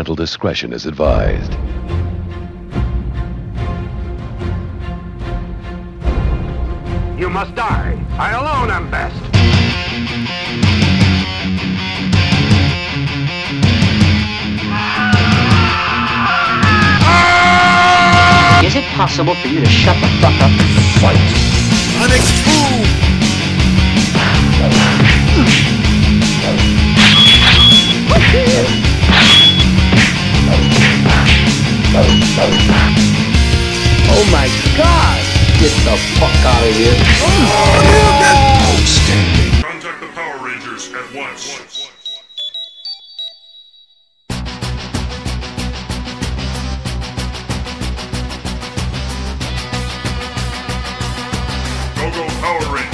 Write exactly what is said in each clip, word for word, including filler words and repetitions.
Parental discretion is advised. You must die. I alone am best. Is it possible for you to shut the fuck up? Fight! An ex-fool! Oh my God! Get the fuck out of here! Outstanding! Contact the Power Rangers at once. Go go Power Rangers!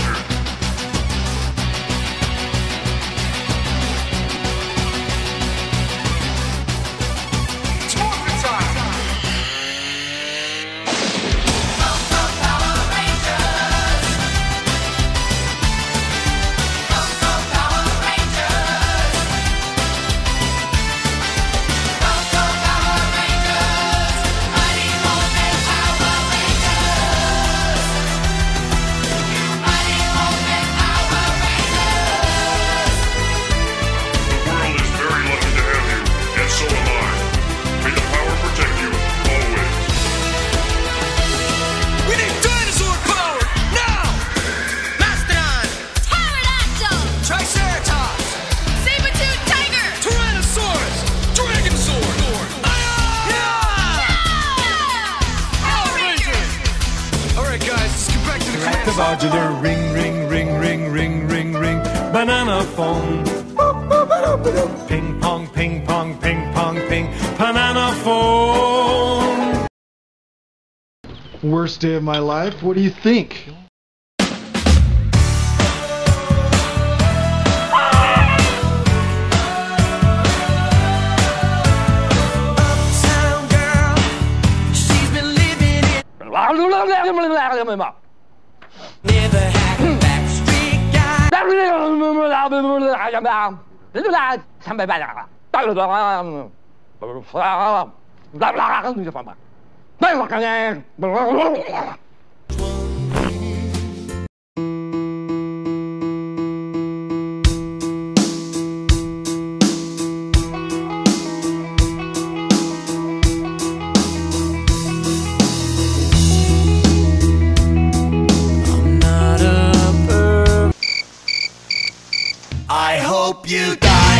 Modular ring, ring, ring, ring, ring, ring, ring, banana phone. Ping pong, ping pong, ping pong, ping, banana phone. Worst day of my life? What do you think? Uptown girl, she's been living in. Never had a backstreet guy. I hope you die.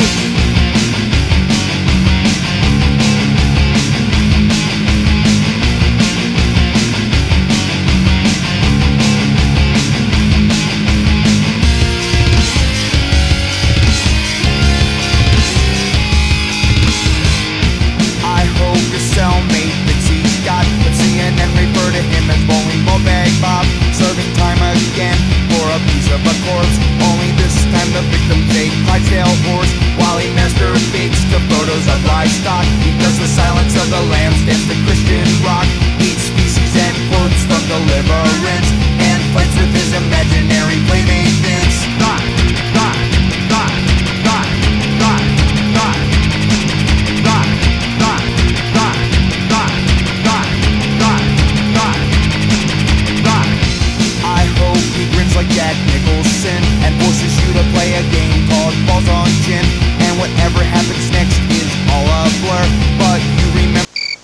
I hope your cellmate thinks he's got, but C N N refer to him as bowling ball bag Bob, serving time again for a piece of a corpse. Only this time the victim's a Clydesdale horse, while he masturbates to photos of livestock. He does the Silence of the Lambs, dance to Christian rock, eats species and quotes from Deliverance, and fights with his imaginary playmate Vince. Die, die, die, die, die, die, die, die, die, die, die, die, die, die. I hope he grins like Jack Nicholson and forces you to play a game called Balls on Gin, and whatever happens next is all a blur, but you remember.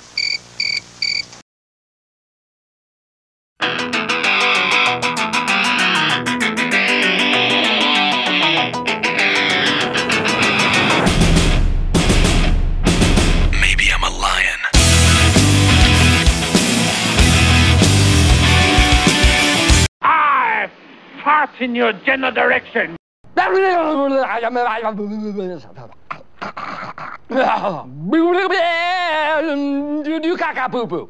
Maybe I'm a lion. I fart in your general direction. Do caca poo poo.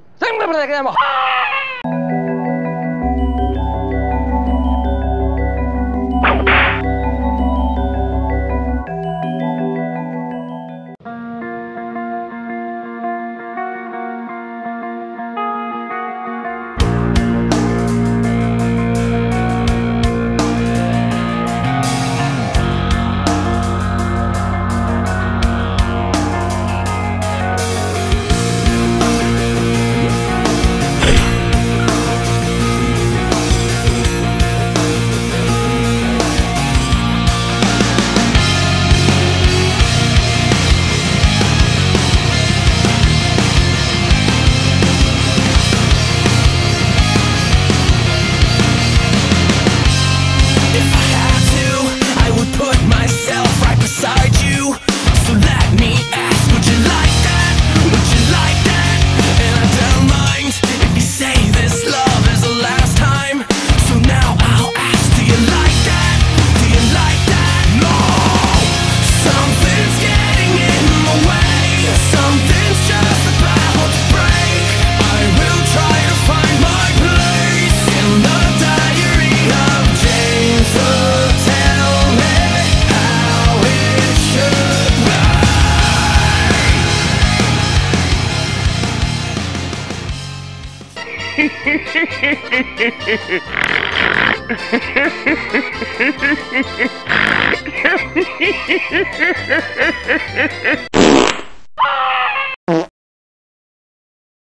Ha ha ha ha!